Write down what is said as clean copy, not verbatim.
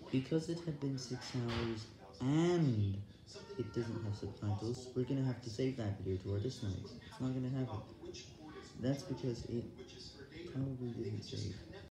Because it had been 6 hours and it doesn't have subtitles, we're gonna have to save that video to our disk night. It's not gonna happen. That's because it probably didn't save.